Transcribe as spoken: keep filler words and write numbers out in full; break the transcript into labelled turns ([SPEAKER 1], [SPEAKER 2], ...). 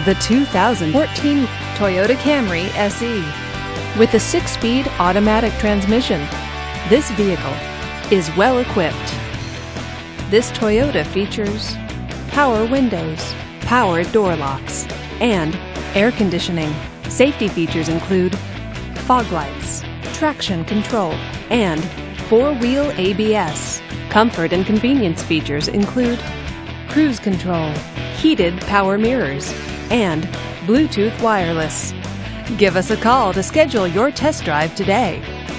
[SPEAKER 1] the two thousand fourteen Toyota Camry S E. With a six-speed automatic transmission, this vehicle is well equipped. This Toyota features power windows, power door locks, and air conditioning. Safety features include fog lights, traction control, and four-wheel A B S. Comfort and convenience features include cruise control, heated power mirrors, and Bluetooth wireless. Give us a call to schedule your test drive today.